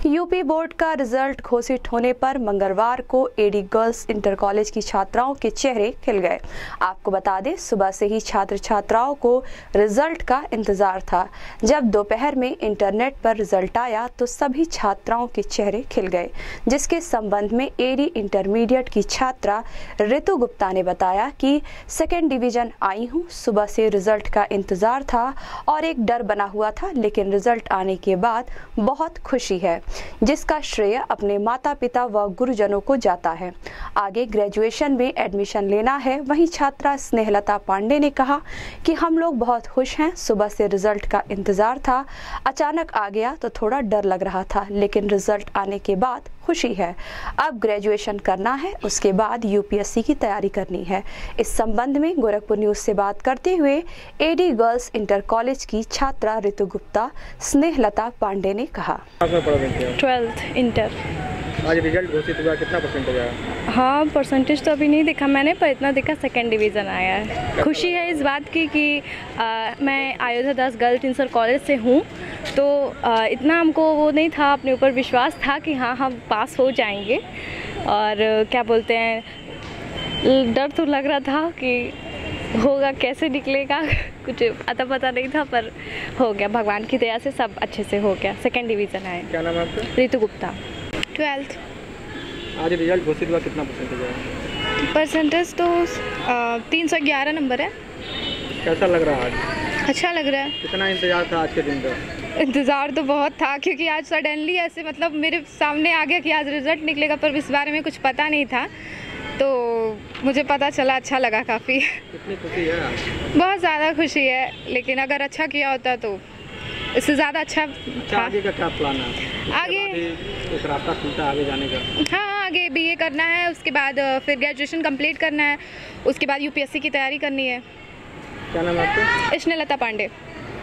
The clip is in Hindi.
यूपी बोर्ड का रिजल्ट घोषित होने पर मंगलवार को एडी गर्ल्स इंटर कॉलेज की छात्राओं के चेहरे खिल गए। आपको बता दें, सुबह से ही छात्र छात्राओं को रिजल्ट का इंतजार था। जब दोपहर में इंटरनेट पर रिजल्ट आया तो सभी छात्राओं के चेहरे खिल गए, जिसके संबंध में एडी इंटरमीडिएट की छात्रा ऋतु गुप्ता ने बताया कि सेकेंड डिवीजन आई हूँ। सुबह से रिजल्ट का इंतजार था और एक डर बना हुआ था, लेकिन रिजल्ट आने के बाद बहुत खुशी है, जिसका श्रेय अपने माता पिता व गुरुजनों को जाता है। आगे ग्रेजुएशन में एडमिशन लेना है। वहीं छात्रा स्नेहलता पांडे ने कहा कि हम लोग बहुत खुश हैं। सुबह से रिजल्ट का इंतजार था, अचानक आ गया तो थोड़ा डर लग रहा था, लेकिन रिजल्ट आने के बाद खुशी है। अब ग्रेजुएशन करना है, उसके बाद यूपीएससी की तैयारी करनी है। इस संबंध में गोरखपुर न्यूज से बात करते हुए एडी गर्ल्स इंटर कॉलेज की छात्रा ऋतु गुप्ता स्नेहलता पांडे ने कहा, 12th इंटर। आज रिजल्ट घोषित हुआ, कितना परसेंटेज आया? हाँ, परसेंटेज तो अभी नहीं देखा मैंने, पर इतना देखा सेकेंड डिवीज़न आया है। खुशी है इस बात की कि मैं Ayodhya Das girls inter college से हूँ, तो इतना हमको वो नहीं था, अपने ऊपर विश्वास था कि हाँ हम पास हो जाएंगे। और क्या बोलते हैं, डर तो लग रहा था कि होगा, कैसे निकलेगा कुछ अता पता नहीं था, पर हो गया। भगवान की दया से सब अच्छे से हो गया। सेकेंड डिवीज़न आया। क्या नाम है आपका? ऋतु गुप्ता, 12th। आज रिजल्ट घोषित हुआ, कितना परसेंटेज आया? परसेंटेज तो 311 नंबर है। कैसा लग रहा है आज? अच्छा लग रहा है। कितना इंतजार था आज के दिन का? इंतज़ार तो बहुत था, क्योंकि आज सडनली ऐसे मतलब मेरे सामने आ गया कि आज रिज़ल्ट निकलेगा, पर इस बारे में कुछ पता नहीं था, तो मुझे पता चला। अच्छा लगा काफ़ी। कितनी खुशी है आज? बहुत ज़्यादा खुशी है, लेकिन अगर अच्छा किया होता तो इससे ज़्यादा अच्छा था। आगे का क्या प्लान है? आगे एक रास्ता खुलता है आगे जाने का। हाँ, आगे बीए करना है, उसके बाद फिर ग्रेजुएशन कंप्लीट करना है, उसके बाद यूपीएससी की तैयारी करनी है। क्या नाम है आपका? स्नेहलता पांडे।